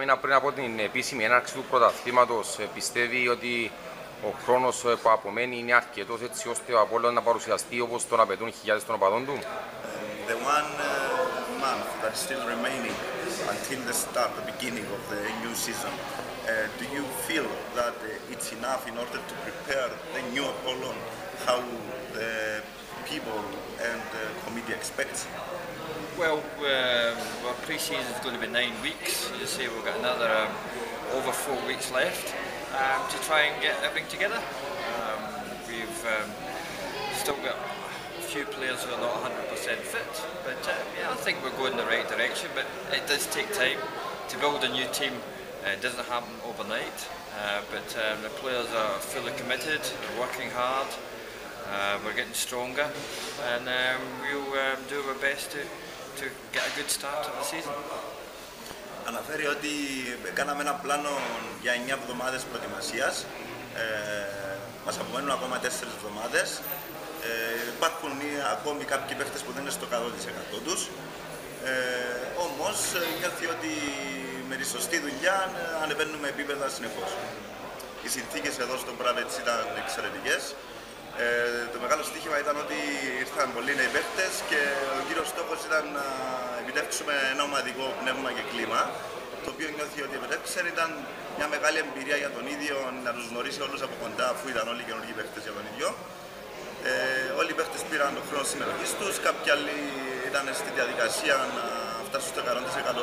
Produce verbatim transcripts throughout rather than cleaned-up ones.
μήνα πριν από την επίσημη έναρξη του πρωταθλήματος, πιστεύει ότι ο χρόνος που απομένει είναι αρκετός έτσι ώστε ο Απόλλωνας να παρουσιαστεί όπως τον απαιτούν χιλιάδες των οπαδών του? The one uh, month that is still remaining until the start, the beginning of the new season, uh, do you feel that uh, it's enough in order to prepare the new Apollon how the people and the committee expects? Well, uh, our pre-season is going to be nine weeks. As you say, we've got another um, over four weeks left um, to try and get everything together. Um, we've um, still got a few players who are not one hundred percent fit, but uh, yeah, I think we're going in the right direction. But it does take time to build a new team. Uh, it doesn't happen overnight, uh, but um, the players are fully committed. They're working hard. Uh, we're getting stronger, and um, we'll um, do our best to. to get a good start to the season. Αναφέρει ότι κάναμε ένα πλάνο για εννιά εβδομάδες προετοιμασίας. Ε, μας απομένουν ακόμα τέσσερις εβδομάδες. Ε, υπάρχουν ακόμη κάποιοι παίχτες που δεν είναι στο εκατό τοις εκατό τους. Ε, όμως νιώθει ότι με τη σωστή δουλειά ανεβαίνουμε επίπεδα συνεχώς. Οι συνθήκες εδώ στον Πράδετς ήταν εξαιρετικές. Ε, το μεγάλο στοίχημα ήταν ότι ήρθαν πολλοί νέοι παίχτες και ο κύριος στόχος ήταν να επιτεύξουμε ένα ομαδικό πνεύμα και κλίμα, το οποίο νιώθει ότι επιτεύξε. Ήταν μια μεγάλη εμπειρία για τον ίδιο να τους γνωρίσει όλους από κοντά, αφού ήταν όλοι καινούργιοι παίχτες για τον ίδιο. Ε, όλοι οι παίχτες πήραν τον χρόνο συμμετοχής τους, κάποιοι άλλοι ήταν στη διαδικασία να φτάσουν στο εκατό τοις εκατό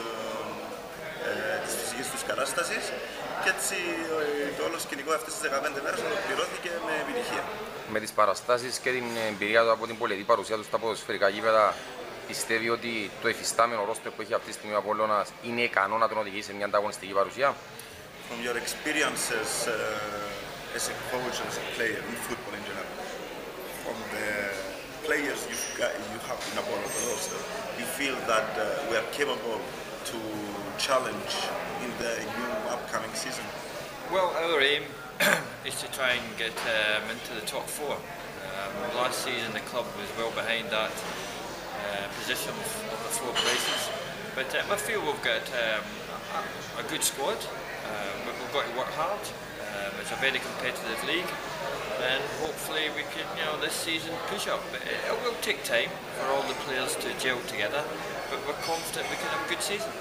ε, της φυσικής τους κατάστασης. Και έτσι το όλο σκηνικό αυτές τις δεκαπέντε μέρες ολοκληρώθηκε με επιτυχία. Με τις παραστάσεις και την εμπειρία του από την πολυετή παρουσία του στα ποδοσφαιρικά γήπεδα, πιστεύει ότι το εφιστάμενο ρόστερ που έχει αυτή τη στιγμή ο Απόλλωνας είναι ικανό να τον οδηγήσει σε μια ανταγωνιστική παρουσία? From your experiences uh, as a coach and as a player in football in general, from the players you've got, you have in Apollon roster, you feel that uh, we are capable to challenge in the new upcoming season? Well, our aim is to try and get um, into the top four. Um, last season the club was well behind that uh, position of the four places, but um, I feel we've got um, a, a good squad, uh, but we've got to work hard. Um, it's a very competitive league, and hopefully we can, you know, this season push up. But it, it will take time for all the players to gel together, but we're confident we can have a good season.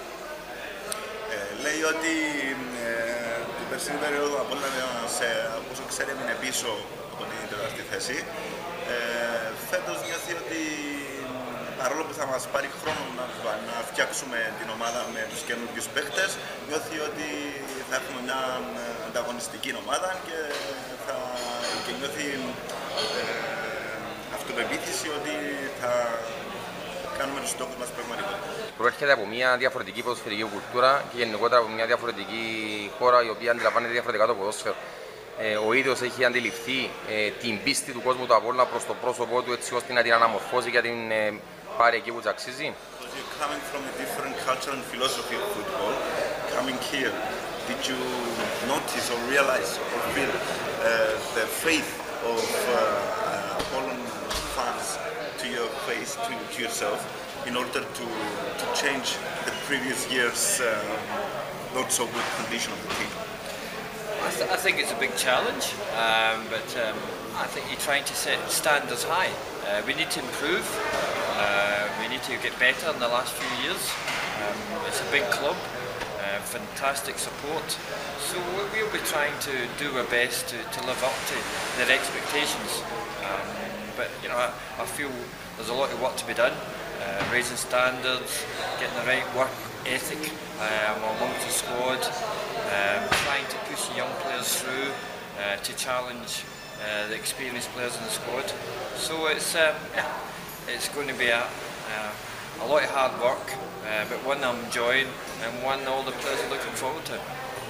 Ε, λέει ότι ε, την περσινή περίοδο από όλα, όσο ξέρει, έμεινε πίσω από την τέταρτη θέση. Ε, φέτος νιώθει ότι παρόλο που θα μας πάρει χρόνο να, να φτιάξουμε την ομάδα με τους καινούργιους παίχτες, νιώθει ότι θα έχουμε μια ανταγωνιστική ομάδα και, θα, και νιώθει ε, αυτοπεποίθηση ότι θα κάνουμε τους στόχους μας πραγματικότητα. Προέρχεται από μια διαφορετική ποδοσφαιρική κουλτούρα και γενικότερα από μια διαφορετική χώρα η οποία αντιλαμβάνεται διαφορετικά το ποδόσφαιρο. Ε, ο ίδιος έχει αντιληφθεί ε, την πίστη του κόσμου του Απόλλωνα προς το πρόσωπό του έτσι ώστε να την αναμορφώσει και την ε, πάρει εκεί που της αξίζει. Coming from a different culture and philosophy of football, coming here, did you notice or realize or feel uh, the faith of uh, Apollon fans to your face, to, to yourself, in order to, to change the previous year's uh, not so good condition of the team? I, th I think it's a big challenge, um, but um, I think you're trying to set standards high. Uh, we need to improve. Uh, we need to get better in the last few years. Um, it's a big club, uh, fantastic support. So we'll be trying to do our best to, to live up to their expectations. Um, but you know, I, I feel there's a lot of work to be done. Uh, raising standards, getting the right work ethic um, amongst the squad, um, trying to push the young players through uh, to challenge uh, the experienced players in the squad. So it's um, yeah, it's going to be a, a, a lot of hard work, uh, but one I'm enjoying and one all the players are looking forward to.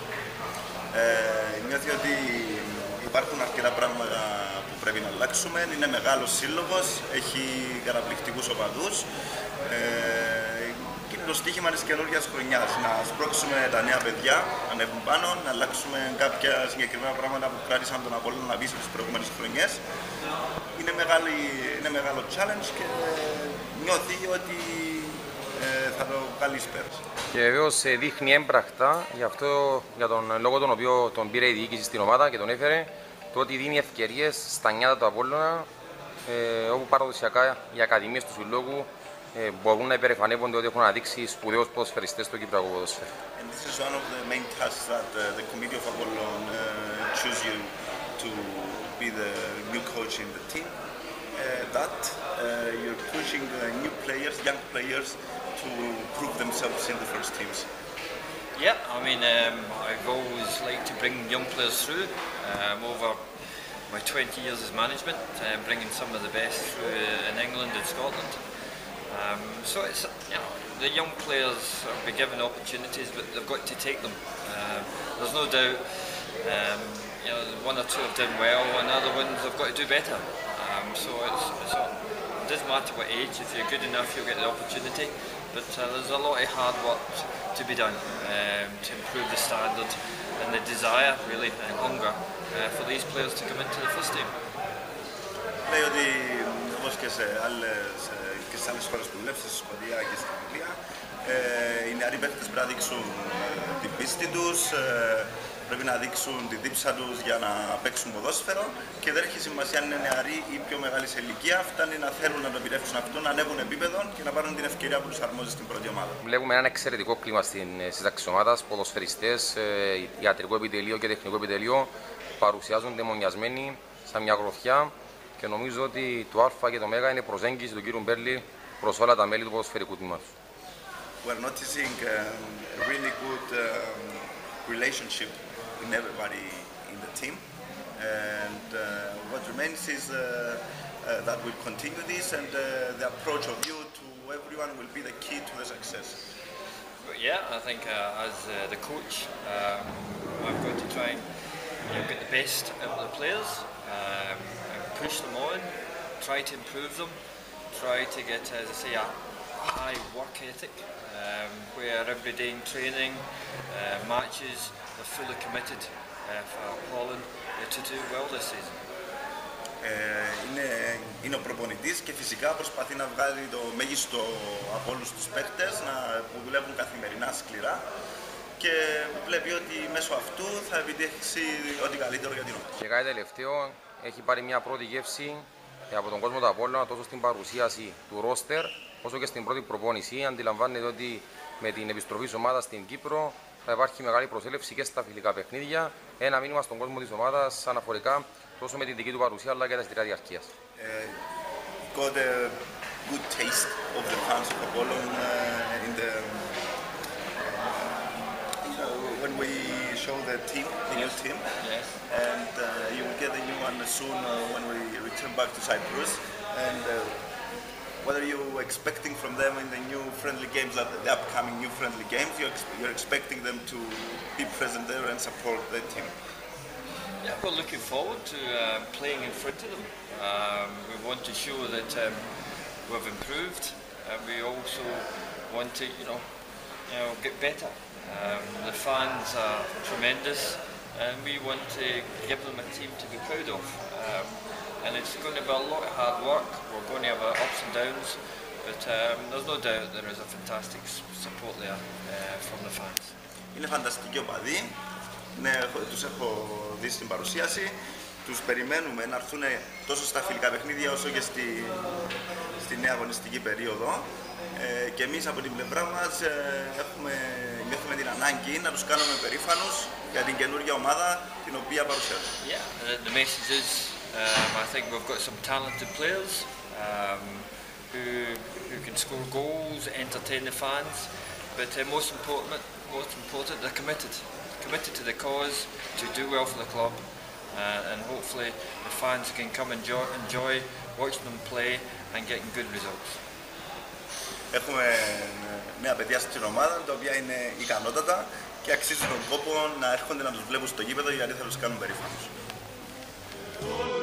Ε, νιώθει ότι υπάρχουν αρκετά πράγματα που πρέπει να αλλάξουμε. Είναι μεγάλος σύλλογος, έχει καταπληκτικούς οπαδούς. Ε, και είναι το στοίχημα της καινούργιας χρονιάς. Να σπρώξουμε τα νέα παιδιά, να ανέβουν πάνω, να αλλάξουμε κάποια συγκεκριμένα πράγματα που κράτησαν τον Απόλλωνα να πείσει τις προηγούμενες χρονιές. Είναι, μεγάλη, είναι μεγάλο challenge και νιώθει ότι ε, θα το βγάλει πέρα. Και βεβαίως δείχνει έμπρακτα, γι' αυτό, για τον λόγο τον οποίο τον πήρε η διοίκηση στην ομάδα και τον έφερε, το ότι δίνει ευκαιρίες στα νιάτα του Απόλλωνα, ε, όπου παραδοσιακά οι ακαδημίες του συλλόγου ε, μπορούν να υπερηφανεύονται ότι έχουν αναδείξει σπουδαίους ποδοσφαιριστές στο κυπριακό ποδόσφαιρο. And this is one of the main tasks that uh, the committee of Apollon uh, choose you to be the new coach in the team. Uh, that uh, you're pushing uh, new players, young players, to prove themselves in the first teams. Yeah, I mean, um, I've always liked to bring young players through um, over my twenty years as management, uh, bringing some of the best through uh, in England and Scotland. Um, so it's, you know, the young players will be given opportunities, but they've got to take them. Uh, there's no doubt, um, you know, one or two have done well, and other ones have got to do better. Um, so it's, it's, it doesn't matter what age. If you're good enough, you'll get the opportunity. But uh, there's a lot of hard work to be done um, to improve the standard and the desire, really, and hunger uh, for these players to come into the first team. Λέει ότι όπως και σε άλλες, και σε άλλες χώρες που δουλεύει, στη Σκωτία και στην Αγγλία, ε, οι νεαροί παίκτες πρέπει να δείξουν ε, την πίστη τους, ε, πρέπει να δείξουν τη δίψα τους για να παίξουν ποδόσφαιρο και δεν έχει σημασία αν είναι νεαροί ή πιο μεγάλη σε ηλικία, φτάνει να θέλουν να το επιδεύσουν αυτό, να ανέβουν επίπεδο και να πάρουν την ευκαιρία που τους αρμόζει στην πρώτη ομάδα. Βλέπουμε ένα εξαιρετικό κλίμα στην σύνταξη ομάδας, ποδοσφαιριστές, ιατρικό επιτελείο και τεχνικό επιτελείο παρουσιάζονται μονιασμένοι σαν μια γροθιά και νομίζω ότι το Α και το Μέγα είναι προσέγγιση του κύριου Μπέρλι προς όλα τα μέλη του ποδοσφαιρικού τμήματος. We're noticing um, a really good um, relationship in everybody in the team, and uh, what remains is uh, uh, that we'll continue this, and uh, the approach of you to everyone will be the key to the success. But yeah, I think uh, as uh, the coach, um, I'm going to try and you know, get the best out of the players, um, and push them on, try to improve them, try to get, as I say, a high work ethic, um, where every day in training, uh, matches, they're fully committed uh, for Holland uh, to do well this season. Ε, είναι, είναι ο προπονητής και φυσικά προσπαθεί να βγάλει το μέγιστο από όλους τους παίκτες να, που δουλεύουν καθημερινά σκληρά και βλέπει ότι μέσω αυτού θα επιτύχει ό,τι καλύτερο για την ομάδα. Και κάτι τελευταίο, έχει πάρει μια πρώτη γεύση από τον κόσμο του Απόλλωνα τόσο στην παρουσίαση του ρόστερ όσο και στην πρώτη προπόνηση. Αντιλαμβάνεται ότι με την επιστροφή της ομάδας στην Κύπρο θα υπάρχει μεγάλη προσέλευση και στα φιλικά παιχνίδια. Ένα μήνυμα στον κόσμο της ομάδας αναφορικά τόσο με την δική του παρουσία αλλά και τα εισιτήρια διαρκείας. Uh, got a good taste of the fans of Apollon uh, in the uh, when we show the team, the new team, Yes. and uh, you will get the new one soon uh, when we return back to Cyprus. And uh, what are you expecting from them in the new friendly games, that the upcoming new friendly games? You're, ex you're expecting them to be present there and support the team. Yeah, we're looking forward to uh, playing in front of them. Um, we want to show that um, we've improved, and we also want to, you know, you know, get better. Um, the fans are tremendous, and we want to give them a team to be proud of. Um, and it's going to be a lot of hard work. We're going to have our ups and downs, but um, there's no doubt there is a fantastic support there uh, from the fans. Είναι φανταστικοί οπαδοί. Ναι, τους έχω δει στην παρουσίαση. Τους περιμένουμε να έρθουν τόσο στα φιλικά παιχνίδια όσο και στη, στη νέα αγωνιστική περίοδο. Ε, και εμείς από την πλευρά μας ε, έχουμε, νιώθουμε την ανάγκη να τους κάνουμε περήφανους για την καινούργια ομάδα την οποία παρουσιάζουν. Yeah, the, the message is, um, I think we've got some talented players um, who, who can score goals, entertain the fans, but uh, most important, most important, they're committed. Committed to the cause, to do well for the club, uh, and hopefully the fans can come and enjoy, enjoy watching them play and getting good results. Έχουμε νέα παιδιά στην ομάδα, τα οποία είναι ικανότατα και αξίζουν τον κόπο να έρχονται να τους βλέπουν στο γήπεδο γιατί θα τους κάνουν περήφανους.